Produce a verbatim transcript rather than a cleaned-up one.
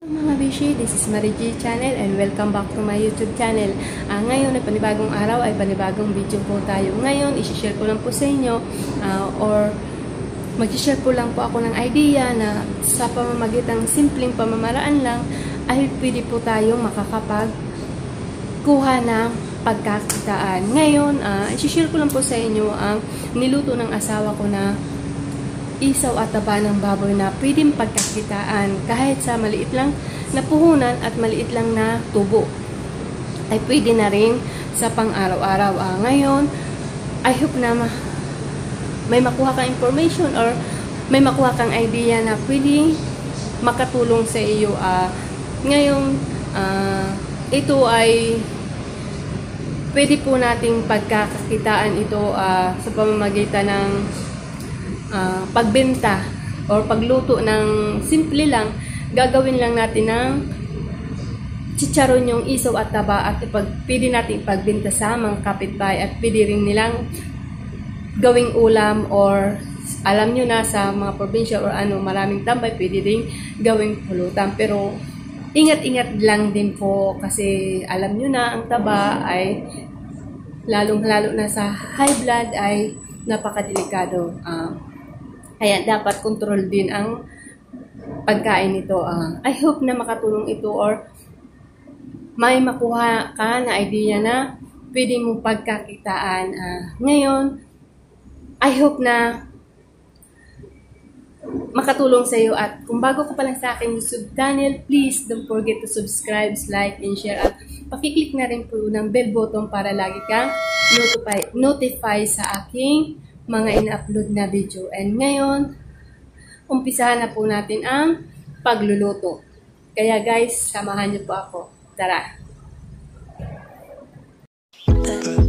Mga Bishi, this is Mariji channel and welcome back to my YouTube channel. Uh, ngayon ay panibagong araw ay panibagong video po tayo. Ngayon, isi-share ko lang po sa inyo uh, or mag-share po lang po ako ng idea na sa pamamagitan ng simpleng pamamaraan lang ay pwede po tayong makakapag kuha ng pagkakitaan. Ngayon, uh, isi-share ko lang po sa inyo ang niluto ng asawa ko na isaw at taba ng baboy na pwedeng pagkakitaan kahit sa maliit lang na puhunan at maliit lang na tubo ay pwede na rin sa pang-araw-araw. Ah, ngayon, I hope na ma may makuha kang information or may makuha kang idea na pwedeng makatulong sa iyo. Ah, ngayon, ah, ito ay pwede po nating pagkakakitaan ito ah, sa pamamagitan ng Uh, pagbenta or pagluto ng simple lang, gagawin lang natin ng chicharon yung isaw at taba at ipag, pwede natin ipagbenta sa mga kapitbahay at pwede rin nilang gawing ulam or alam nyo na sa mga probinsya or ano, maraming tambay, pwede rin gawing pulutan. Pero ingat-ingat lang din po kasi alam nyo na ang taba ay lalong-lalo na sa high blood ay napakadelikado. Uh, Kaya dapat control din ang pagkain nito. Uh, I hope na makatulong ito or may makuha ka na idea na pwede mong pagkakitaan. Uh, ngayon, I hope na makatulong sa iyo. At kung bago ka pa lang sa aking YouTube channel, please don't forget to subscribe, like, and share. At pakiclick na rin po ng bell button para lagi kang notify, notify sa aking mga ina-upload na video. And ngayon, umpisahan na po natin ang pagluluto. Kaya guys, samahan niyo po ako. Tara!